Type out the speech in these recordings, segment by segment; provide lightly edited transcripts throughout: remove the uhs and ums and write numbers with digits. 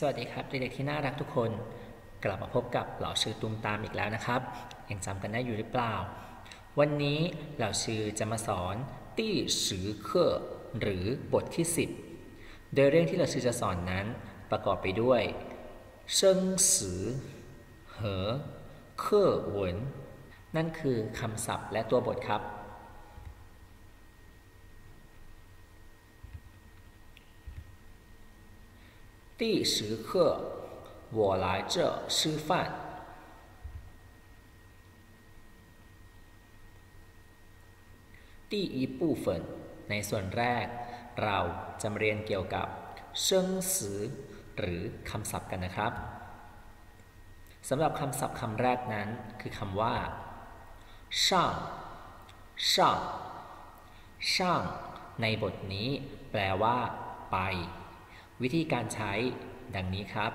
สวัสดีครับเด็กๆที่น่ารักทุกคนกลับมาพบกับเหล่าชื่อตุมตามอีกแล้วนะครับยังจำกันได้อยู่หรือเปล่าวันนี้เหล่าชื่อจะมาสอนตี้สือเคอหรือบทที่10โดยเรื่องที่เหล่าชื่อจะสอนนั้นประกอบไปด้วยเซิงซือเหอเคอหวนนั่นคือคำศัพท์และตัวบทครับ第10课我来这吃饭第一部分ในส่วนแรกเราจะมาเรียนเกี่ยวกับเซิงซือหรือคำศัพท์กันนะครับสำหรับคำศัพท์คำแรกนั้นคือคำว่าช่างช่างช่างในบทนี้แปลว่าไปวิธีการใช้ดังนี้ครับ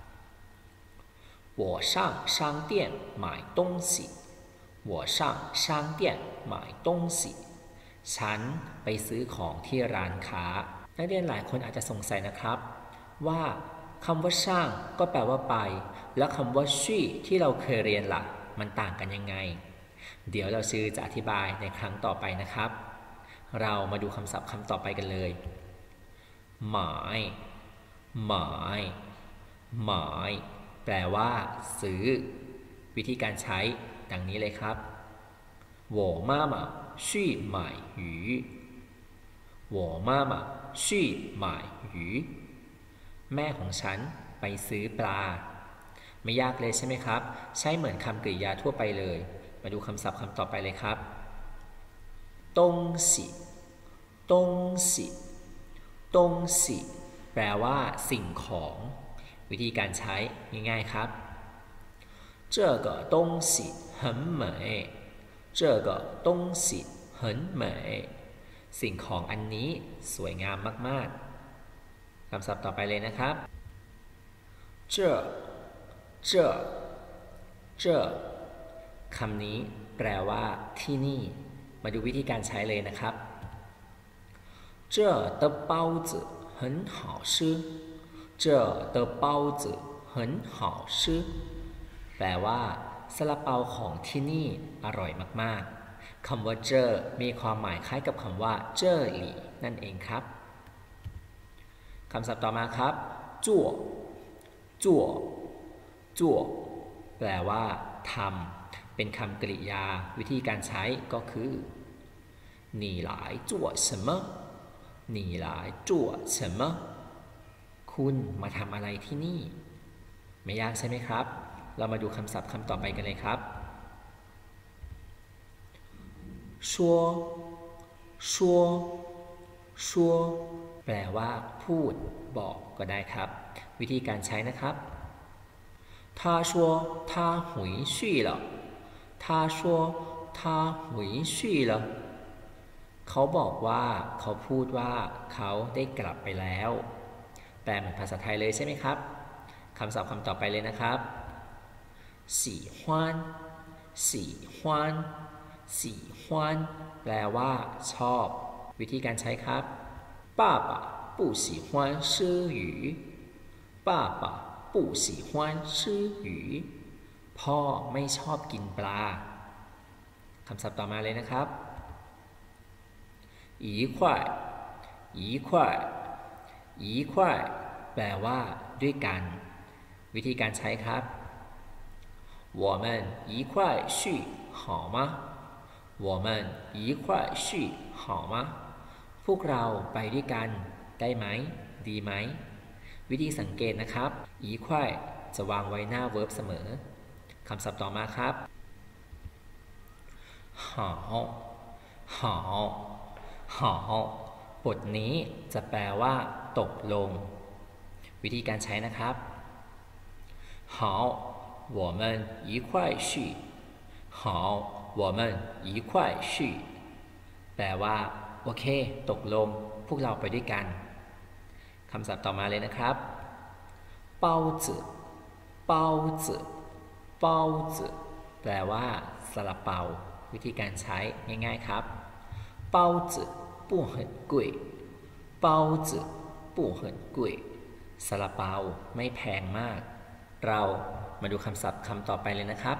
我上商店买东西我上商店买东西ฉันไปซื้อของที่ร้านค้านักเรียนหลายคนอาจจะสงสัยนะครับว่าคำว่าช่างก็แปลว่าไปแล้วคำว่าชี่ที่เราเคยเรียนล่ะมันต่างกันยังไงเดี๋ยวเราชื่อจะอธิบายในครั้งต่อไปนะครับเรามาดูคำศัพท์คำต่อไปกันเลยหมายหมายหมายแปลว่าซื้อวิธีการใช้ดังนี้เลยครับ我妈妈去买鱼我妈妈去买鱼แม่ของฉันไปซื้อปลาไม่ยากเลยใช่ไหมครับใช้เหมือนคำกริยาทั่วไปเลยมาดูคำศัพท์คำต่อไปเลยครับ东西东西东西แปลว่าสิ่งของวิธีการใช้ง่ายๆครับ这个东西很美这个东西很美สิ่งของอันนี้สวยงามมากๆคำศัพท์ต่อไปเลยนะครับ这这这คำนี้แปลว่าที่นี่มาดูวิธีการใช้เลยนะครับ这的包子很好吃这的包子很好吃แปลว่าซาลาเปาของที่นี่อร่อยมากๆคำว่าเจ้อมีความหมายคล้ายกับคำว่าเจ้อหลี่นั่นเองครับคำศัพท์ต่อมาครับจั่วจั่วจั่วแปลว่าทำเป็นคำกริยาวิธีการใช้ก็คือ你来做什么你来做什么คุณมาทำอะไรที่นี่ไม่ยากใช่ไหมครับเรามาดูคำศัพท์คำต่อไปกันเลยครับ说说说แปลว่าพูดบอกก็ได้ครับวิธีการใช้นะครับ他说他回去了他说他回去了เขาบอกว่าเขาพูดว่าเขาได้กลับไปแล้วแปลเหมือนภาษาไทยเลยใช่ไหมครับคำศัพท์คำต่อไปเลยนะครับ喜欢喜欢喜欢แปลว่าชอบวิธีการใช้ครับ爸爸不喜欢吃鱼爸爸不喜欢吃鱼พ่อไม่ชอบกินปลาคำศัพท์ต่อมาเลยนะครับ一块一块一块แปลว่าด้วยกันวิธีการใช้ครับ我们一块去好吗我们一块去好吗พวกเราไปด้วยกันได้ไหมดีไหมวิธีสังเกตนะครับ一块จะวางไว้หน้า verb เสมอคำศัพท์ต่อมาครับ好好好บทนี้จะแปลว่าตกลงวิธีการใช้นะครับ好我们一块去好我们一块去แปลว่าโอเคตกลงพวกเราไปด้วยกันคำศัพท์ต่อมาเลยนะครับ包子包子包子แปลว่าซาลาเปาวิธีการใช้ง่ายๆครับ包子不很贵包子不很贵ซาลาเปาไม่แพงมากเรามาดูคำศัพท์คำต่อไปเลยนะครับ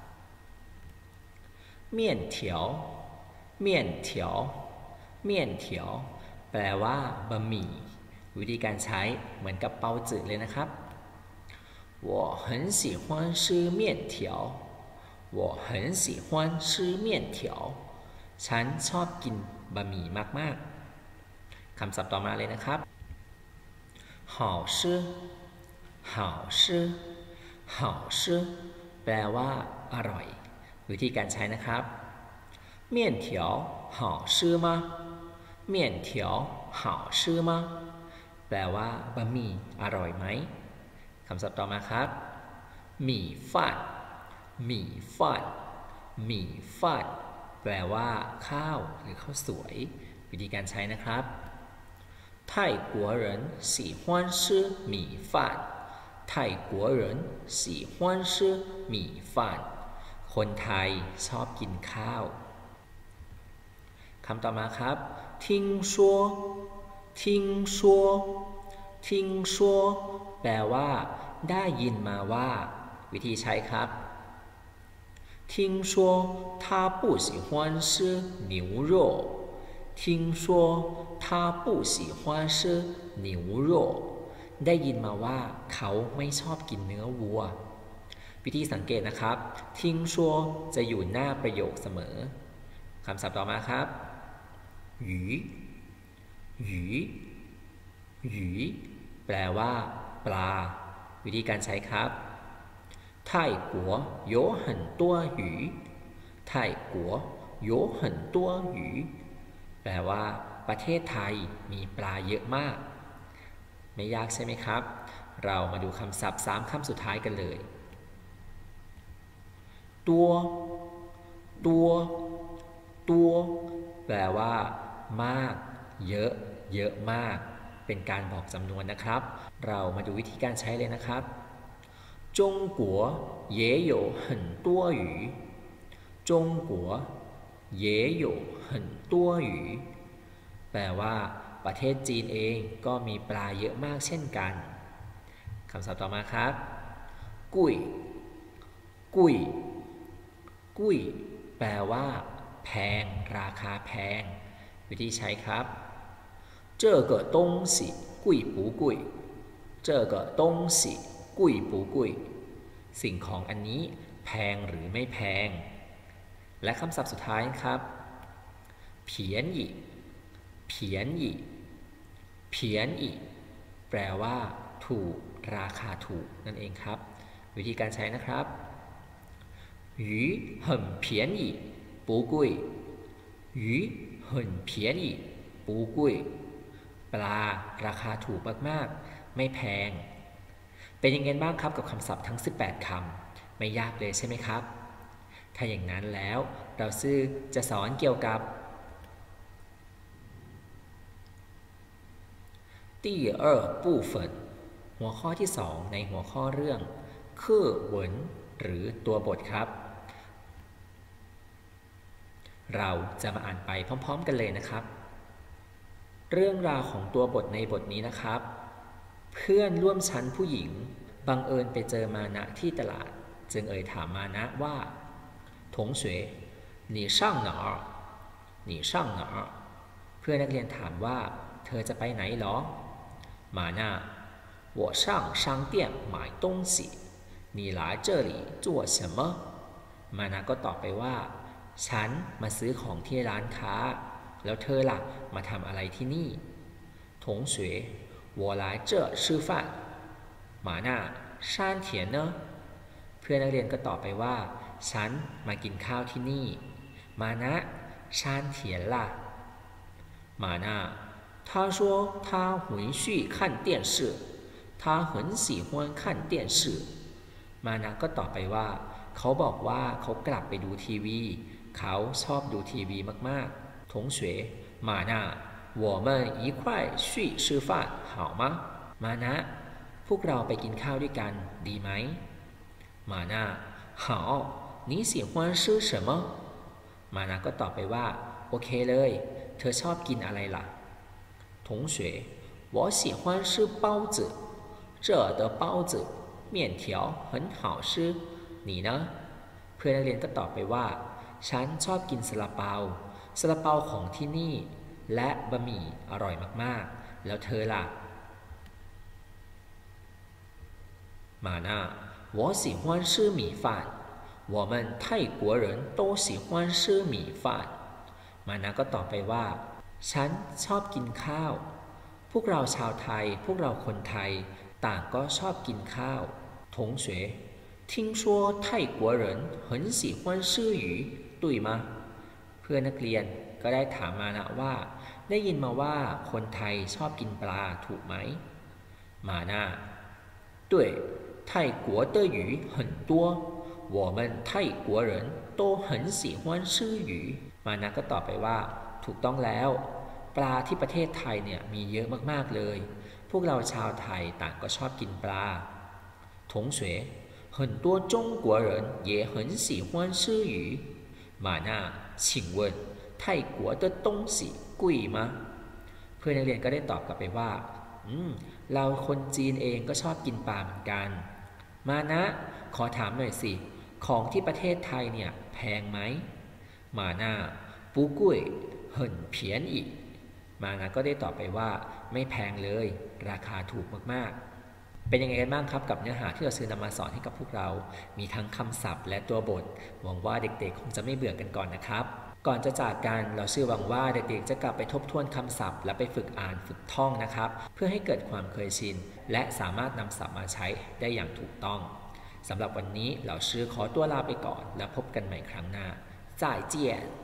เมี่ยนเถียวเมี่ยนเถียวเมี่ยนเถียวแปลว่าบะหมี่วิธีการใช้เหมือนกับเปาจืดเลยนะครับ我很喜欢吃面条我很喜欢吃面条ฉันชอบกินบะหมี่มากๆคำศัพท์ต่อมาเลยนะครับ好吃好吃好吃แปลว่าอร่อยวิธีการใช้นะครับ面条好吃吗面条好吃吗แปลว่าบะหมี่อร่อยไหมคำศัพท์ต่อมาครับหมี่ฟัดหมี่ฟัดหมี่ฟัดแปลว่าข้าวหรือข้าวสวยวิธีการใช้นะครับ泰国人喜欢吃米饭泰国人喜欢吃米饭คนไทยชอบกินข้าวคำต่อมาครับ听说听说听说แปลว่าได้ยินมาว่าวิธีใช้ครับ听说他不喜欢吃牛肉听说他不喜欢吃牛肉ได้ยินมาว่าเขาไม่ชอบกินเนื้อวัววิธีสังเกตนะครับทิ้งชัวจะอยู่หน้าประโยคเสมอคำศัพท์ต่อมาครับหยีหยีหยีแปลว่าปลาวิธีการใช้ครับ泰国有很多鱼泰国有很多鱼แปลว่าประเทศไทยมีปลาเยอะมากไม่ยากใช่ไหมครับเรามาดูคำศัพท์3คำสุดท้ายกันเลยตัวตัวตัวแปลว่ามากเยอะเยอะมากเป็นการบอกจำนวนนะครับเรามาดูวิธีการใช้เลยนะครับ中国也有很多鱼中国也有很多鱼แปลว่าประเทศจีนเองก็มีปลาเยอะมากเช่นกันคำศัพท์ต่อมาครับกุ้ยกุ้ยกุ้ยแปลว่าแพงราคาแพงวิธีใช้ครับ这个东西贵不贵这个东西贵不贵สิ่งของอันนี้แพงหรือไม่แพงและคำศัพท์สุดท้ายครับเพียนอีเพียนอีเพียนอีแปลว่าถูกราคาถูกนั่นเองครับวิธีการใช้นะครับ鱼很便宜不贵鱼很便宜不贵ปลาราคาถูกมากๆไม่แพงเป็นยังไงบ้างครับกับคำศัพท์ทั้ง18คำไม่ยากเลยใช่ไหมครับถ้าอย่างนั้นแล้วเราซื่อจะสอนเกี่ยวกับ第二部分หัวข้อที่2ในหัวข้อเรื่องเครื่องเหวินหรือตัวบทครับเราจะมาอ่านไปพร้อมๆกันเลยนะครับเรื่องราวของตัวบทในบทนี้นะครับเพื่อนร่วมชั้นผู้หญิงบังเอิญไปเจอมานะที่ตลาดจึงเอ่ยถามมานะว่า同学你上哪儿你上哪儿เพื่อนนักเรียนถามว่าเธอจะไปไหนหรอมานะ我上商店买东西你来这里做什么มานะก็ตอบไปว่าฉันมาซื้อของที่ร้านค้าแล้วเธอล่ะมาทำอะไรที่นี่同学我来这吃饭马娜山田呢เพื่อนนักเรียนก็ตอบไปว่าฉันมากินข้าวที่นี่มานะชานเถียนล่ะมานะ他说他回去看电视他很喜欢看电视มานะก็ตอบไปว่าเขาบอกว่าเขากลับไปดูทีวีเขาชอบดูทีวีมากๆ同学马娜我们一块去吃饭好吗มานะพวกเราไปกินข้าวด้วยกันดีไหมมานะ好你喜欢吃什么มานะก็ตอบไปว่าโอเคเลยเธอชอบกินอะไรล่ะ同学我喜欢吃包子这的包子面条很好吃你呢เพื่อนนักเรียนก็ตอบไปว่าฉันชอบกินซาลาเปาซาลาเปาของที่นี่และบะหมี่อร่อยมากๆแล้วเธอล่ะมาน่า我喜欢吃米饭我们泰国人都喜欢吃米饭มาน่าก็ตอบไปว่าฉันชอบกินข้าวพวกเราชาวไทยพวกเราคนไทยต่างก็ชอบกินข้าว同学听说泰国人很喜欢吃鱼对吗เพื่อนนักเรียนก็ได้ถามมานะว่าได้ยินมาว่าคนไทยชอบกินปลาถูกไหมมานะ对泰国的鱼很多我们泰国人都很喜欢吃鱼มานะก็ตอบไปว่าถูกต้องแล้วปลาที่ประเทศไทยเนี่ยมีเยอะมากๆเลยพวกเราชาวไทยต่างก็ชอบกินปลา同学很多中国人也很喜欢吃鱼马娜请问泰国的东西贵吗เพื่อนนักเรียนก็ได้ตอบกลับไปว่าเราคนจีนเองก็ชอบกินปลาเหมือนกันมานะขอถามหน่อยสิของที่ประเทศไทยเนี่ยแพงไหมมานะ不贵很便宜มานะก็ได้ตอบไปว่าไม่แพงเลยราคาถูกมากๆเป็นยังไงกันบ้างครับกับเนื้อหาที่เราซื้อนำมาสอนให้กับพวกเรามีทั้งคำศัพท์และตัวบทหวังว่าเด็กๆคงจะไม่เบื่อกันก่อนนะครับก่อนจะจากกันเราหวังว่าเด็กๆจะกลับไปทบทวนคำศัพท์และไปฝึกอ่านฝึกท่องนะครับเพื่อให้เกิดความเคยชินและสามารถนำศัพท์มาใช้ได้อย่างถูกต้องสำหรับวันนี้เราขอตัวลาไปก่อนแล้วพบกันใหม่ครั้งหน้า再见